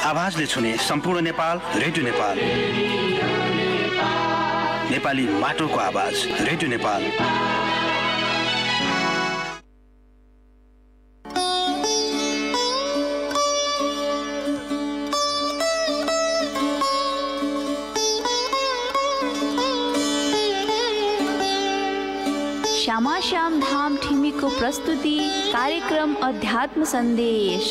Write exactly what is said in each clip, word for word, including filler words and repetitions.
आवाजले छुने सम्पूर्ण नेपाल रेडियो नेपाल। नेपाली माटोको आवाज रेडियो नेपाल। श्यामा श्याम धाम ठिमीको प्रस्तुति कार्यक्रम अध्यात्म सन्देश।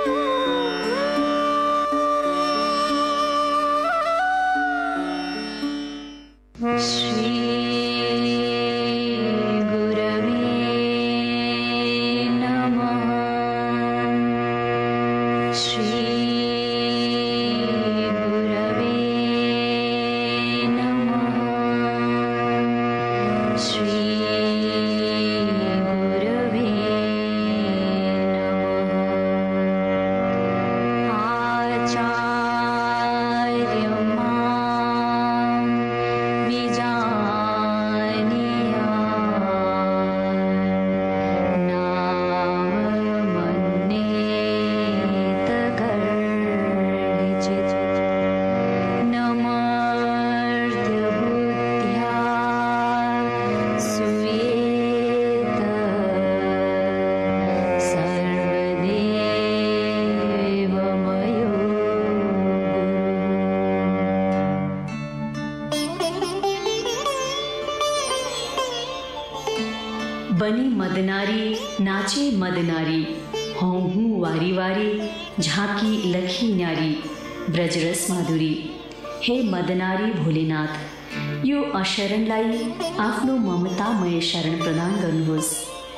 बनी मदनारी नाचे मदनारी, हों हूँ वारी वारी झाँकी लखी न्यारी, ब्रजरस माधुरी। हे मदनारी भोलेनाथ, यो अशरणलाई आफ्नो ममतामय शरण प्रदान गर्नुहोस्।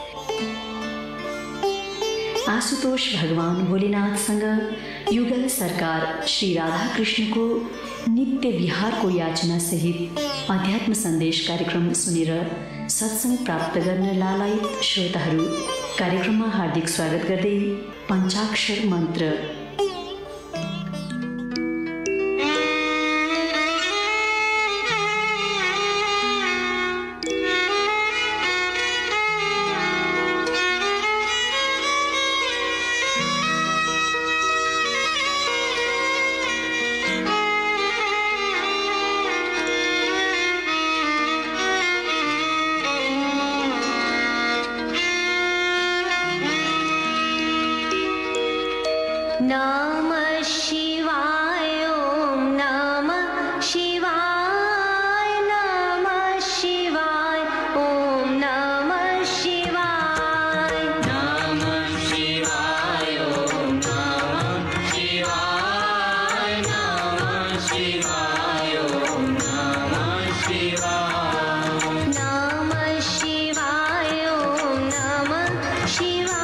आशुतोष भगवान भोलेनाथसँग युगल सरकार श्री राधा कृष्णको नित्य विहारको याचना सहित अध्यात्म सन्देश कार्यक्रम सुनेर सत्संग प्राप्त गर्न लालायित श्रोताहरू कार्यक्रममा हार्दिक स्वागत गर्दै पञ्चाक्षर मन्त्र। नमः शिवाय ओम नमः शिवाय नमः शिवाय ओम नमः शिवाय नमः शिवाय ओम नमः शिवाय नमः शिवाय ओम नमः शिवाय नमः शिवाय ओम नमः शिवाय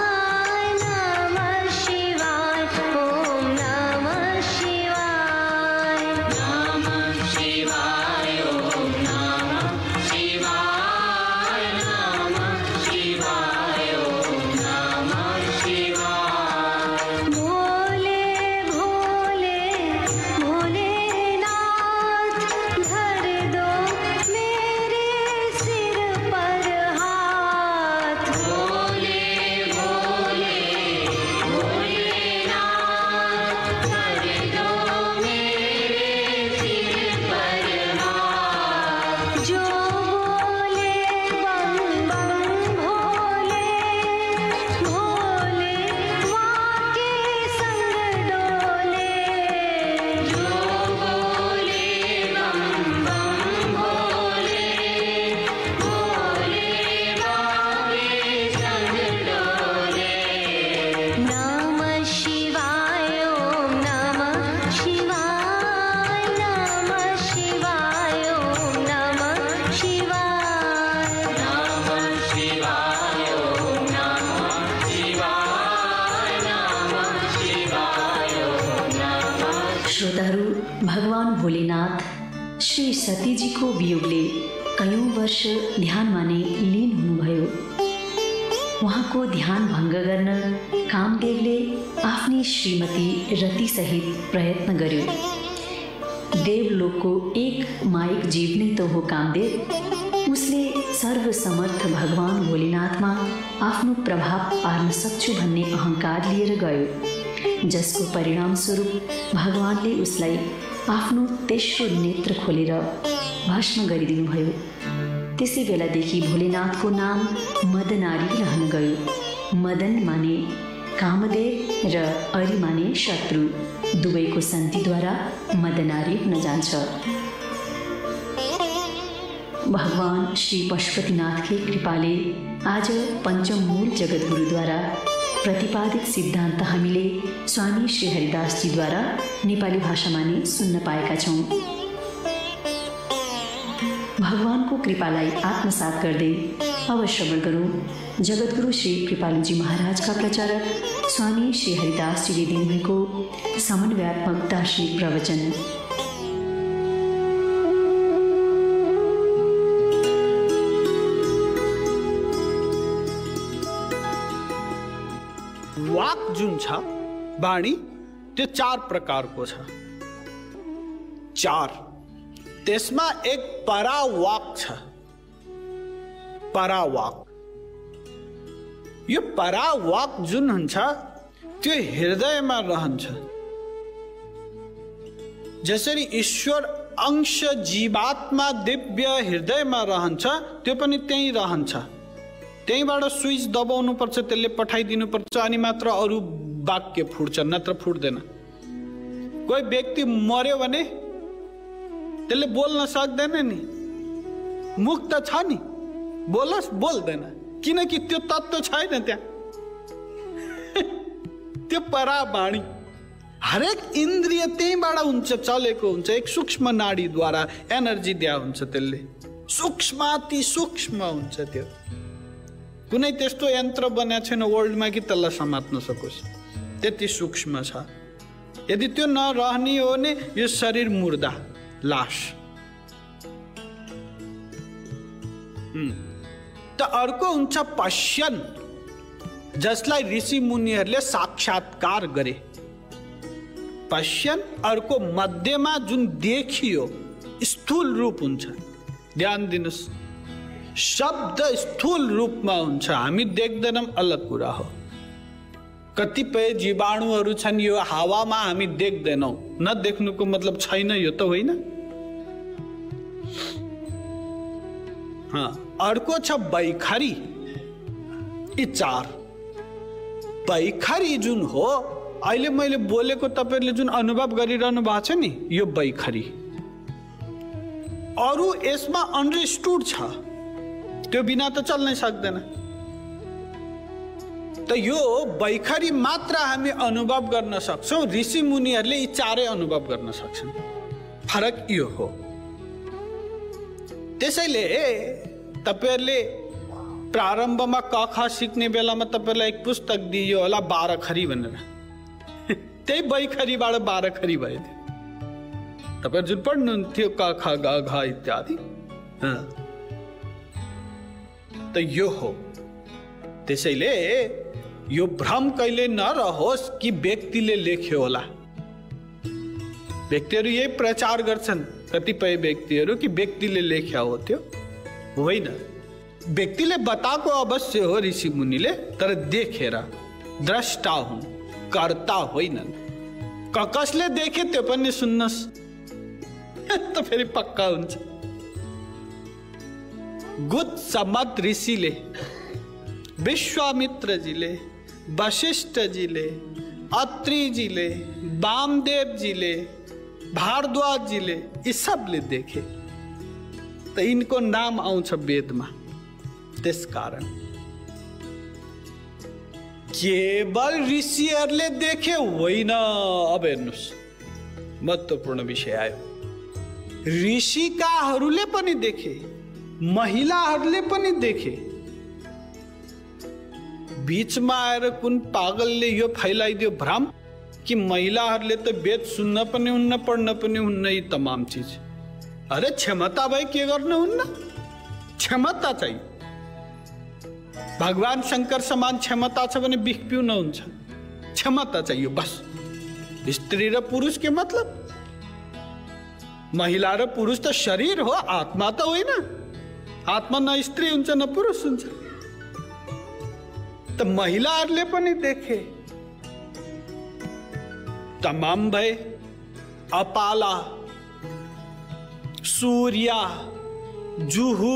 श्रोताहरू, भगवान भोलेनाथ श्री सतीजीको वियोगले कयौं वर्ष ध्यानमा नै लीन हुनुभयो। उहाँको ध्यान भङ्ग गर्न कामदेवले आफ्नी श्रीमती रतिसहित प्रयत्न गर्यो। देवलोकको एक माइक जीव नै त हो कामदेव। उसले सर्वसमर्थ भगवान भोलेनाथमा आफ्नो प्रभाव पार्न सक्छु भन्ने अहंकार लिएर गयो। जसको परिणामस्वरूप भगवानले उसलाई आफ्नो तेस्रो नेत्र खोलेर भस्म गरिदिनुभयो। त्यसै बेलादेखि भोलेनाथको नाम मदनारी रहन गयो। मदन माने कामदेव र अरि माने शत्रु, दुवैको सन्धिद्वारा मदनारी हुन जान्छ। भगवान श्री पशुपतिनाथकै कृपाले आज पञ्चमूल जगद्गुरुद्वारा प्रतिपादित सिद्धान्त हामीले स्वामी श्री हरिदासजीद्वारा नेपाली भाषामा नै सुन्न पाएका छौँ। भगवानको कृपालाई आत्मसात गर्दै अब श्रवण गरौँ जगद्गुरु श्री कृपालुजी महाराजका प्रचारक स्वामी श्री हरिदासजीले दिनुभएको समन्वयात्मक दार्शनिक प्रवचन। वाक जुन छ वाणी त्यो चार प्रकारको छ। चार त्यसमा एक परावाक छ। परावाक यो परावाक जुन हुन्छ त्यो हृदयमा रहन्छ। जसरी ईश्वर अंश जीवात्मा दिव्य हृदयमा रहन्छ त्यो पनि त्यही रहन्छ। त्यहीबाट स्विच दबाउनु पर्छ, त्यसले पठाइदिनु पर्छ अनि मात्र अरू वाक्य फुट्छ, नत्र फुट्दैन। कोही व्यक्ति मर्यो भने त्यसले बोल्न सक्दैन नि, मुख त छ नि, बोलस बोल्दैन, किनकि त्यो तत्त्व छैन त्यहाँ। त्यो परावाणी हरेक इन्द्रिय त्यहीबाट हुन्छ, चलेको हुन्छ। एक सूक्ष्म नाडीद्वारा एनर्जी दिया हुन्छ, त्यसले सूक्ष्माति सूक्ष्म हुन्छ। त्यो कुनै त्यस्तो यन्त्र बनाएको छैन वर्ल्डमा कि त्यसलाई समात्न सकोस्, त्यति सूक्ष्म छ। यदि त्यो नरहने हो भने यो शरीर मुर्दा लाश। त अर्को हुन्छ पश्यन, जसलाई ऋषि मुनिहरूले साक्षात्कार गरे। पश्यन अर्को मध्यमा जुन देखियो स्थूल रूप हुन्छ। ध्यान दिनुस्, शब्द स्थूल रूपमा हुन्छ, हामी देख्दैनौँ, अलग कुरा हो। कतिपय जीवाणुहरू छन् यो हावामा हामी देख्दैनौँ, नदेख्नुको मतलब छैन यो त होइन। हाँ, अर्को छ बैखरी। यी चार बैखरी जुन हो अहिले मैले बोलेको तपाईहरुले जुन अनुभव गरिरहनु भएको छ नि, यो बैखरी। अरु यसमा अन्डरस्टुड छ, त्यो बिना त चल्नै सक्दैन। त यो बैखरी मात्र हामी अनुभव गर्न सक्छौं, ऋषि मुनिहरूले यी चारै अनुभव गर्न सक्छन्। फरक यो हो। त्यसैले तपाईहरुले प्रारम्भमा क ख सिक्ने बेलामा तपाईहरुलाई एक पुस्तक दियो होला बाह्र खरी भनेर, त्यही बैखरीबाट बाह्र खरी भयो। तपाईहरु जुन पढ्नुहुन्थ्यो क ख ग घ इत्यादि, त यो हो। त्यसैले यो भ्रम कहिले नरहोस् कि व्यक्तिले लेख्यो होला। व्यक्तिहरू यही प्रचार गर्छन्, कतिपय व्यक्तिहरू, कि व्यक्तिले लेख्या हो। त्यो होइन, व्यक्तिले बताएको अवश्य हो ऋषि मुनिले, तर देखेर द्रष्टा हुन्, कर्ता होइनन्। कसले देखे त्यो पनि सुन्नुहोस् त फेरि पक्का हुन्छ। गुत्समत ऋषिले, विश्वामित्रजीले, वशिष्ठजीले, अत्रिजीले, वामदेवजीले, भारद्वाजजीले, यी सबले देखे, त यिनको नाम आउँछ वेदमा। त्यसकारण केवल ऋषिहरूले देखे होइन। अब हेर्नुहोस्, महत्त्वपूर्ण विषय आयो। ऋषिकाहरूले पनि देखे, महिलाहरूले पनि देखे। बीचमा आएर कुन पागलले यो फैलाइदियो भ्रम कि महिलाहरूले त वेद सुन्न पनि हुन्न, पढ्न पनि हुन्न, यी तमाम चीज। अरे क्षमता भए के गर्नुहुन्न? क्षमता चाहिए। भगवान शंकर समान क्षमता छ भने बिख पिउनुहुन्छ। क्षमता चाहिए बस। स्त्री र पुरुष के मतलब, महिला र पुरुष त शरीर हो, आत्मा त होइन। आत्मा न स्त्री हुन्छ न पुरुष हुन्छ। त महिलाहरूले पनि देखे। तमाम भए, अपाला, सूर्य, जुहू,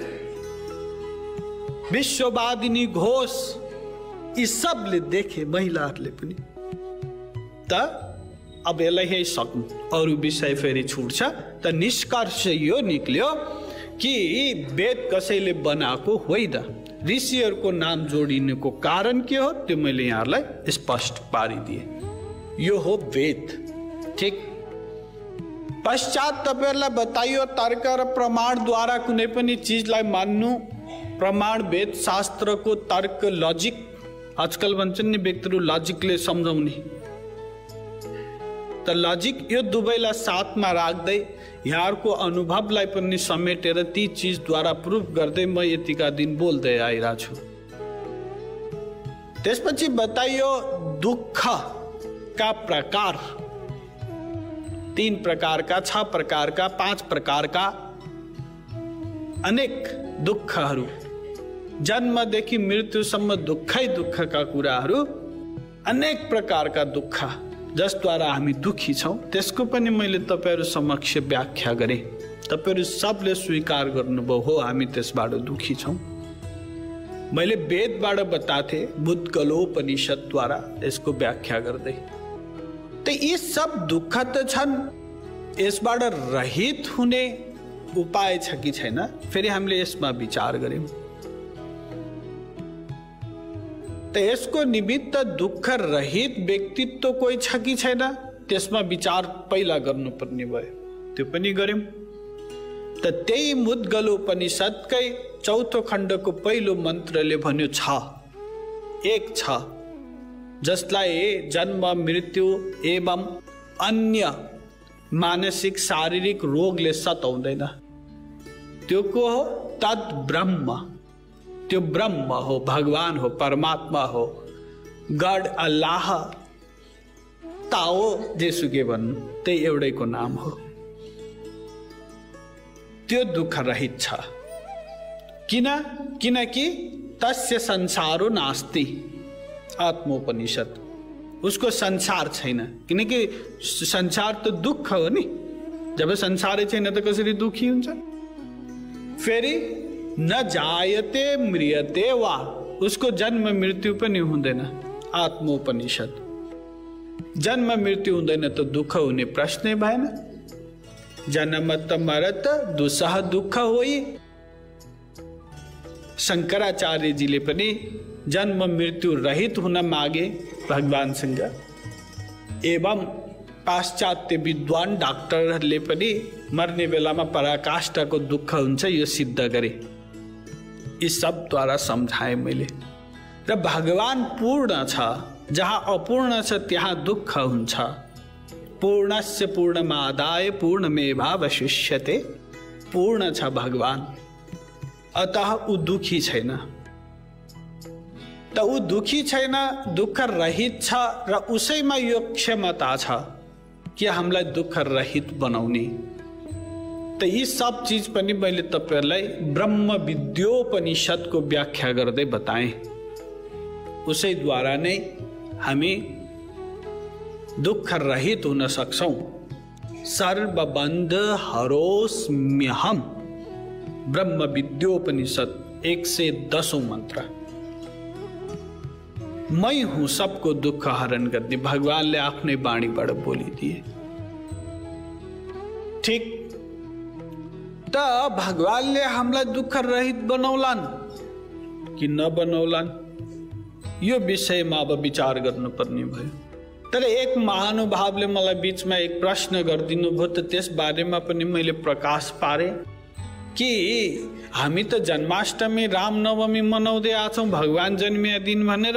विश्ववादिनी घोष, यी सबले देखे महिलाहरूले पनि। त अब यसलाई यही सक्नु, अरू विषय फेरि छुट्छ। त निष्कर्ष यो निक्ल्यो कि वेद कसैले बनाएको होइन। ऋषिहरूको नाम जोडिनुको कारण के हो त्यो मैले यहाँलाई स्पष्ट पारिदिए। यो हो वेद। ठीक। पश्चात तपाईहरुलाई बताइयो तर्क र प्रमाणद्वारा कुनै पनि चीजलाई मान्नु। प्रमाण वेद शास्त्रको तर्क, लजिक, आजकल भन्छन् नि व्यक्तिहरू लजिकले सम्झाउने, त लजिक यो दुवैलाई साथमा राख्दै यहाँको अनुभवलाई पनि समेटेर ती चीजद्वारा प्रुफ गर्दै म यतिका दिन बोल्दै आइरहेको छु। त्यसपछि बताइयो दुःख का प्रकार, तीन प्रकार का, छ प्रकार का, पांच प्रकार का, अनेक दुःखहरू, जन्मदेखि मृत्युसम्म दुःखै दुःखका कुराहरू, अनेक प्रकारका दुःख जसद्वारा हामी दुखी छौं, त्यसको पनि मैले तपाईहरु समक्ष व्याख्या गरे। तपाईहरु सबले स्वीकार गर्नुभयो, हो हामी त्यसबाट दुखी छौं। मैले वेदबाट बताथे, मुद्गलोपनिषदद्वारा यसको व्याख्या गर्दै। त यी सब दुःख त छन्, यसबाट रहित हुने उपाय छ कि छैन, फेरि हामीले यसमा विचार गर्यौं। त यसको निमित्त दुःख रहित व्यक्तित्व कोही छ कि छैन, त्यसमा विचार पहिला गर्नुपर्ने भयो, त्यो पनि गर्यौं। त त्यही मुद्गलोपनिषदकै चौथो खण्डको पहिलो मन्त्रले भन्यो छ, एक छ, जसलाई जन्म मृत्यु एवं अन्य मानसिक शारीरिक रोगले सताउँदैन। त्यो को हो? तद ब्रह्म। त्यो ब्रह्म हो, भगवान हो, परमात्मा हो, गड, अल्लाह, ताओ, जेसुकै भन्नु, त्यही एउटैको नाम हो। त्यो दुःख रहित छ। किन? किनकि तस्य संसारो नास्ति। आत्मोपनिषद, उसको संसार छैन, किनकि संसार त दुःख हो नि। जब संसारै छैन त कसरी दुखी हुन्छ? फेरि न जायते म्रियते वा, उसको जन्म मृत्यु पनि हुँदैन। आत्मोपनिषद, जन्म मृत्यु हुँदैन त दुःख हुने प्रश्नै भएन। जन्मत मरत दुसह दुःख होइ। शंकराचार्यजीले पनि जन्म मृत्यु रहित हुन मागे भगवानसँग, एवं पाश्चात्य विद्वान डाक्टरहरूले पनि मर्ने बेलामा पराकाष्ठको दुःख हुन्छ यो सिद्ध गरे। यी सबद्वारा सम्झाए मैले। र भगवान पूर्ण छ, जहाँ अपूर्ण छ त्यहाँ दुःख हुन्छ। पूर्णस्य पूर्णमादाय पूर्णमेवावशिष्यते। पूर्ण छ भगवान, अतः ऊ दुखी छैन। त ऊ दुखी छैन, दुःख रहित छ, र उसैमा यो क्षमता छ कि हामीलाई दुःख रहित बनाउने। त यी सब चीज पनि मैले तपाईहरुलाई ब्रह्म विद्योपनिषदको व्याख्या गर्दै बताएँ। उसैद्वारा नै हामी दुःख रहित हुन सक्छौं। सर्वबन्ध हरोस्म्यहम, ब्रह्म विद्योपनिषद एक सय दसौं मन्त्र। मै हूं सबको दुःख हरण गर्ने, भगवानले आफ्नै वाणीबाट बोलिदिए। ठीक। त भगवानले हामीलाई दुःख रहित बनाउलान् कि नबनाउलान्, यो विषयमा अब विचार गर्नुपर्ने भयो। तर एक महानुभावले मलाई बीचमा एक प्रश्न गरिदिनु भयो, त त्यस बारेमा पनि मैले प्रकाश पारे कि हामी त जन्माष्टमी रामनवमी मनाउँदै आछौं भगवान जन्मिया दिन भनेर।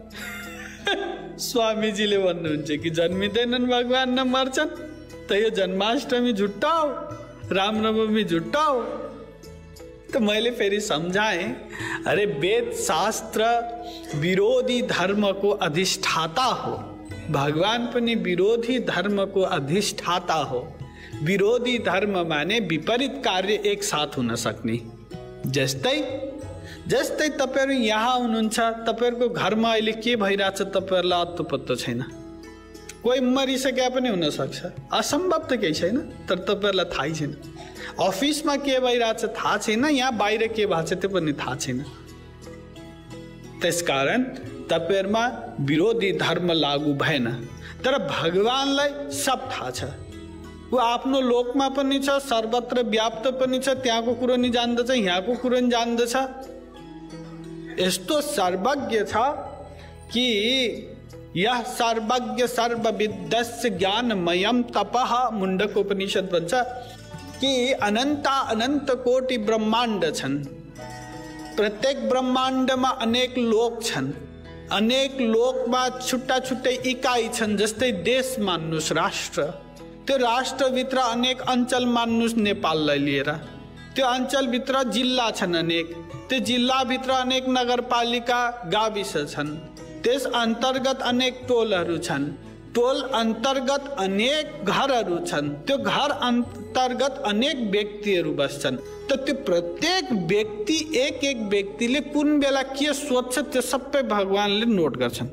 स्वामीजीले भन्नुहुन्छ कि जन्मिँदैनन् भगवान, न मर्छन्, त यो जन्माष्टमी झुट्टाओ, रामनवमी झुट्टाओ। तो मैले फेरि सम्झाएँ, अरे वेद शास्त्र विरोधी धर्म को अधिष्ठाता हो, भगवान पनि विरोधी धर्म को अधिष्ठाता हो। विरोधी धर्म माने विपरीत कार्य एक साथ हुन सक्ने। जस्तै जस्तै तपाईहरु यहाँ हुनुहुन्छ, तपाईहरुको घरमा अहिले के भइराछ तपाईहरुलाई अत्तो पत्तो छैन। कोही मरिसके पनि हुन सक्छ, असम्भव त केही छैन। तर तपाईहरुलाई थाहै छैन, अफिसमा के भइरहेछ थाहा छैन, यहाँ बाहिर के भएको छ त्यो पनि थाहा छैन। त्यसकारण तपाईहरुमा विरोधी धर्म लागू भएन, तर भगवानलाई सब थाहा छ। ऊ आफ्नो लोकमा पनि छ, सर्वत्र व्याप्त पनि छ, त्यहाँको कुरो नि जान्दछ, यहाँको कुरो नि जान्दछ। यस्तो सर्वज्ञ छ कि यह सर्वज्ञ सर्वविद्यस्य ज्ञानमयम तपः, मुण्डक उपनिषद भन्छ कि अनन्ता अनन्त कोटि ब्रह्माण्ड छन्। प्रत्येक ब्रह्माण्डमा अनेक लोक छन्, अनेक लोकमा छुट्टा छुट्टै इकाइ छन्। जस्तै देश मान्नुस्, राष्ट्र, त्यो राष्ट्रभित्र अनेक अञ्चल मान्नुस्, नेपाललाई लिएर त्यो अञ्चलभित्र जिल्ला छन् अनेक, त्यो जिल्लाभित्र अनेक नगरपालिका गाविस छन्, त्यस अन्तर्गत अनेक टोलहरू छन्, टोल अन्तर्गत अनेक घरहरू छन्, त्यो घर अन्तर्गत अनेक व्यक्तिहरू बस्छन्। त त्यो प्रत्येक व्यक्ति एक एक व्यक्तिले कुन बेला के सोच्छ त्यो सबै भगवानले नोट गर्छन्।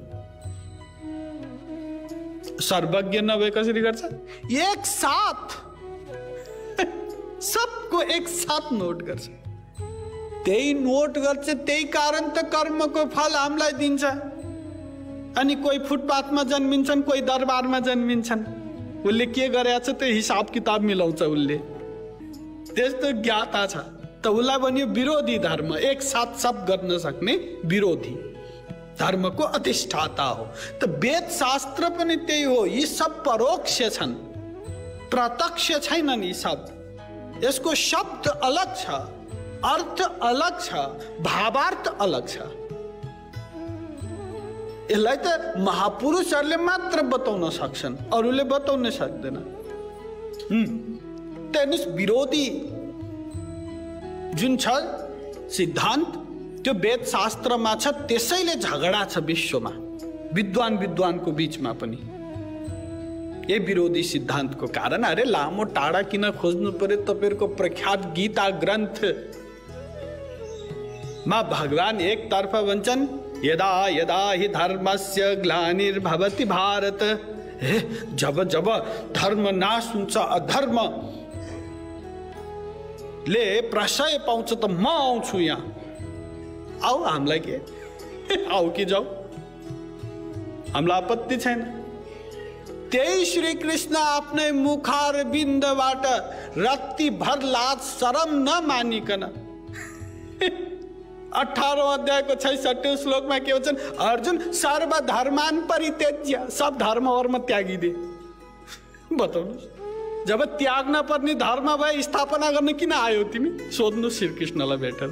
सर्वज्ञ नभए कसरी गर्छ? एक साथ सबको एक साथ नोट गर्छ। त्यही नोट गर्छ, त्यही कारण त कर्मको फल हामीलाई दिन्छ। अनि कोही फुटपाथमा जन्मिन्छन्, कोही दरबारमा जन्मिन्छन्, उसले के गरेछ त्यो हिसाब किताब मिलाउँछ, उसले त्यस्तो ज्ञाता छ। त उसलाई भनियो विरोधी धर्म, एक साथ सब गर्न सक्ने विरोधी धर्मको अधिष्ठाता हो। त वेद शास्त्र पनि त्यही हो, यी सब परोक्ष छन्, प्रत्यक्ष छैनन्। यी सब, यसको शब्द अलग छ, अर्थ अलग छ, भावार्थ अलग छ। यसलाई त महापुरुषहरूले मात्र बताउन सक्छन्, अरूले बताउन सक्दैन। त्यस विरोधी जुन छ सिद्धान्त त्यो वेद शास्त्रमा छ, त्यसैले झगडा छ विश्वमा, विद्वान विद्वानको बीचमा पनि। ये विरोधी सिद्धान्तको कारण। अरे लामो टाढा किन खोज्नु पर्यो? तपाईहरुको प्रख्यात गीता ग्रन्थ मा भगवान एक तर्फ भन्छन् यदा यदा हि धर्मस्य ग्लानिर्भवति भारत, हे जब जब धर्म नाश हुन्छ, अधर्म ले प्रशय पाउँछ त म आउँछु यहाँ। आऊ, हामीलाई के आऊ कि जाऊ, हामीलाई आपत्ति छैन। त्यही श्री कृष्ण आफ्नै मुखार बिन्दबाट रत्ती भर लाज शरम नमानिकन अठारह अध्यायको छैसठी श्लोकमा के भन्छन्? अर्जुन सर्वधर्मान परित्यज्य, सब धर्म वर्म त्यागिदे। बताउनुहोस्, जब त्याग्न पर्ने धर्म भए स्थापना गर्न किन आयो तिमी? सोध्नु श्री कृष्णलाई भेटेर।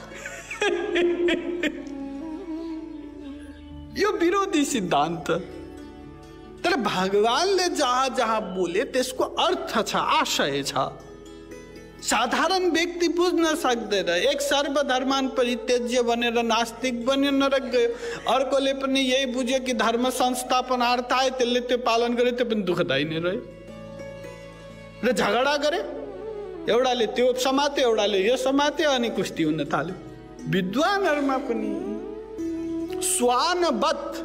यो विरोधी सिद्धान्त। तर भगवानले जहाँ जहाँ बोले त्यसको अर्थ छ, आशय छ। साधारण व्यक्ति बुझ्न सक्दैन। एक सर्वधर्मान परित्यज्य भनेर नास्तिक बन्यो, नरक गयो। अर्कोले पनि यही बुझ्यो कि धर्म संस्थापनार्थ आयो, त्यसले त्यो पालन गर्यो, त्यो पनि दुःखदायी नै रह्यो र झगडा गरे। एउटाले त्यो समात्यो, एउटाले यो समात्यो, अनि कुस्ती हुन थाल्यो। विद्वानहरुमा पनि स्वानवत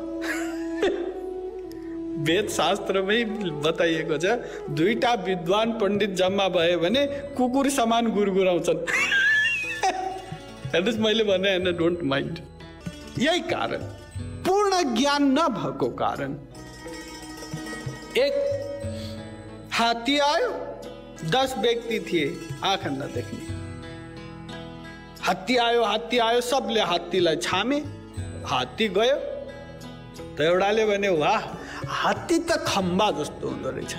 वेद शास्त्रमै बताइएको छ, दुईटा विद्वान पण्डित जम्मा भयो भने कुकुर समान गुरगुराउँछन्। हेर्नुस्, मैले भने हैन, डोन्ट माइन्ड। यही कारण, पूर्ण ज्ञान नभएको कारण। एक हात्ती आयो, दस व्यक्ति थिए आँखा नदेख्ने। हात्ती आयो, हात्ती आयो, सबले हात्तीलाई छामे। हात्ती गयो त एउटाले भने वाह, हात्ती त खम्बा जस्तो हुँदो रहेछ,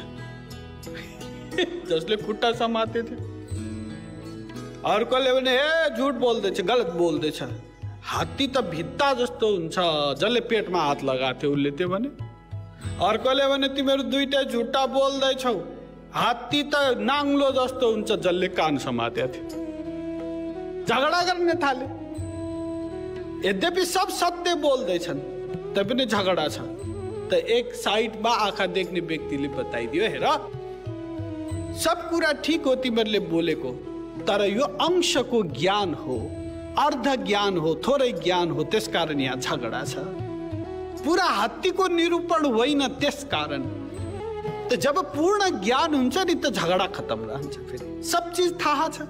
जसले खुट्टा समाते थियो। अर्कोले भने ए झुट बोल्दैछ, गलत बोल्दैछ, हात्ती त भित्ता जस्तो हुन्छ, जसले पेटमा हात लगाएको थियो उसले त्यो भने। अर्कोले भने तिमीहरू दुईटा झुट्टा बोल्दैछौ, हात्ती त नाङ्लो जस्तो हुन्छ, जसले कान समातेको थियो। झगडा गर्ने थाले। यद्यपि सब सत्य बोल्दैछन् तैपनि झगडा छ। त एक साइडमा आँखा देख्ने व्यक्तिले बताइदियो, हेर सब कुरा ठीक हो तिमीहरूले बोलेको, तर यो अंशको ज्ञान हो, अर्ध ज्ञान हो, थोरै ज्ञान हो, त्यसकारण यहाँ झगडा छ। पूरा हात्तीको निरूपण होइन। त्यस कारण त जब पूर्ण ज्ञान हुन्छ नि त झगडा खत्म रहन्छ, फेरि सब चीज थाहा छ।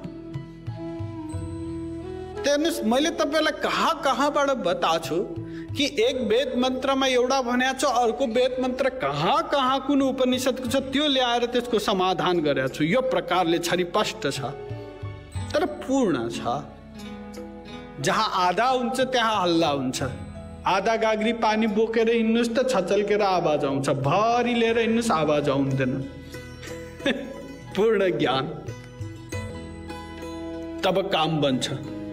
त्यस मैले तपाईलाई कहाँ कहाँबाट बताछु कि एक वेद मन्त्रमा एउटा भनेको छ, अर्को वेद मन्त्र कहाँ कहाँ कुन उपनिषदको छ त्यो ल्याएर त्यसको समाधान गरेको छु। यो प्रकारले छरिपष्ट छ तर पूर्ण छ। जहाँ आधा हुन्छ त्यहाँ हल्ला हुन्छ। आधा गाग्री पानी बोकेर हिँड्नुहोस् त छचल्केर आवाज आउँछ, भरि लिएर हिँड्नुहोस् आवाज आउँदैन। पूर्ण ज्ञान तब काम बन्छ।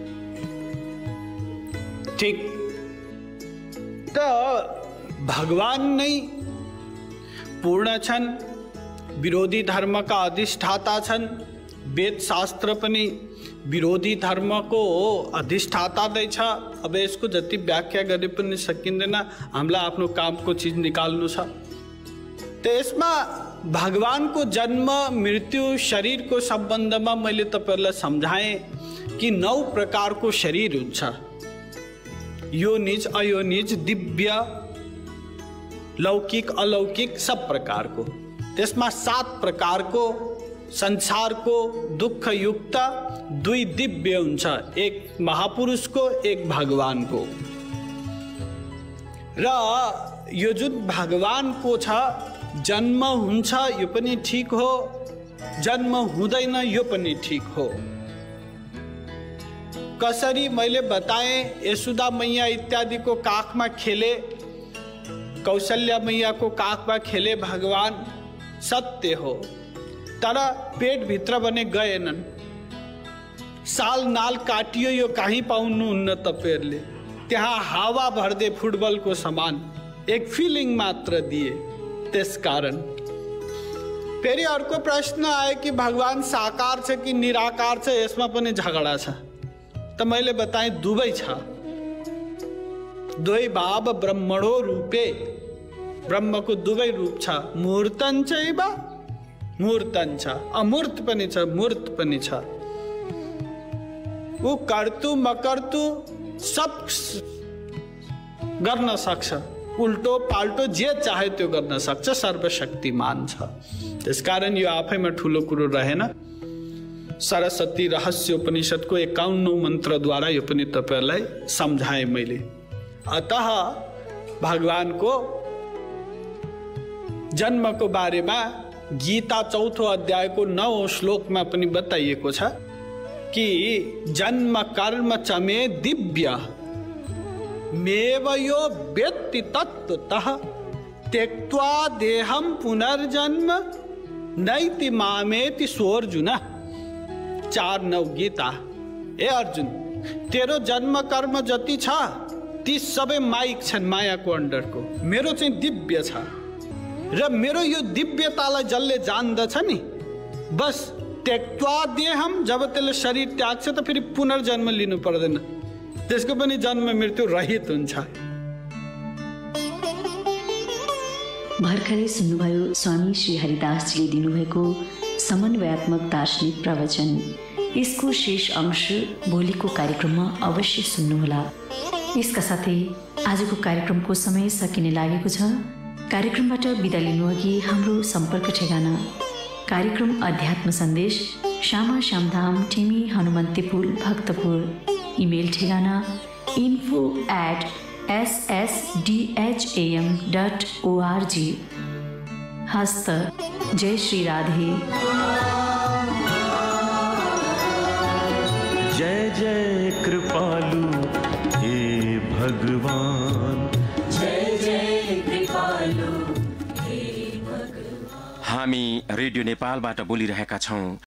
ठीक त भगवान नै पूर्ण छन्, विरोधी धर्मका अधिष्ठाता छन्। वेद शास्त्र पनि विरोधी धर्मको अधिष्ठाता नै छ। अब यसको जति व्याख्या गरे पनि सकिँदैन, हामीलाई आफ्नो कामको चिज निकाल्नु छ। त यसमा भगवानको जन्म मृत्यु शरीरको सम्बन्धमा मैले तपाईहरुलाई सम्झाएँ कि नौ प्रकारको शरीर हुन्छ। योनिज, अयोनिज, दिव्य, लौकिक, अलौकिक सब प्रकारको। त्यसमा सात प्रकारको संसारको दुख युक्त दुई दिव्य हुन्छ, एक महापुरुषको एक भगवानको। र यो जुन भगवानको छ, जन्म हुन्छ यो पनि ठीक हो, जन्म हुँदैन यो पनि ठीक हो। कसरी मैले बताएँ, यशोदा मैया इत्यादिको काखमा खेले, कौशल्या मैयाको काखमा खेले भगवान, सत्य हो। तर पेट भित्र भने गएनन्। साल नाल काटियो यो कहीँ पाउनुहुन्न तपाईहरुले। त्यहाँ हावा भर्दे फुटबलको समान एक फिलिङ मात्र दिए। त्यस कारण फेरि अर्को प्रश्न आयो कि भगवान साकार छ कि निराकार छ, यसमा पनि झगडा छ। त मैले बताएँ दुवै छ। दुवै भाव ब्रह्मणो रूपे, ब्रह्मको दुवै रूप छ। मूर्तन चैव मूर्तन छ, अमूर्त पनि छ, मूर्त पनि छ। ऊ कर्तु मकर्तु सब गर्न सक्छ, उल्टो पाल्टो जे चाहे त्यो गर्न सक्छ, सर्वशक्तिमान छ। त्यसकारण यो आफैमा ठुलो कुरो रहेन। सरस्वती रहस्य उपनिषदको एकाउन्नौ मन्त्रद्वारा यो पनि तपाईहरुलाई सम्झाएँ मैले। अतः भगवानको जन्मको बारेमा गीता चौथो अध्यायको नौ श्लोकमा पनि बताइएको छ कि जन्म कर्म च मे दिव्य मेवयो वेत्ति तत्त्वतः त्यक्त्वा देहं पुनर्जन्म नैति मामेति सोऽर्जुन। चार नौ गीता। ए अर्जुन, तेरो जन्म कर्म जति छ ती सबै माइक छन्, मायाको अन्डरको। मेरो चाहिँ दिव्य छ र मेरो यो दिव्यतालाई जसले जान्दछ नि, बस त्यक्त्वा देहम, जब त्यसले शरीर त्याग्छ त फेरि पुनर्जन्म लिनु पर्दैन, त्यसको पनि जन्म मृत्यु रहित हुन्छ। भर्खरै सुन्नुभयो स्वामी श्री हरिदासजीले दिनुभएको समन्वयात्मक दार्शनिक प्रवचन। यसको शेष अंश भोलिको कार्यक्रममा अवश्य सुन्नुहोला। यसका साथै आजको कार्यक्रमको समय सकिने लागेको छ। कार्यक्रमबाट बिदा लिनु अघि हाम्रो सम्पर्क ठेगाना कार्यक्रम अध्यात्म सन्देश, श्यामा श्यामधाम, टिमी, हनुमन्तेपुल, भक्तपुर। इमेल ठेगाना info at S S D H A M dot O R G. हस्त जय श्री राधे। जय जय कृपालु हे भगवान, जय जय कृपालु हे भगवान। हामी रेडियो नेपालबाट बोलिरहेका छौं।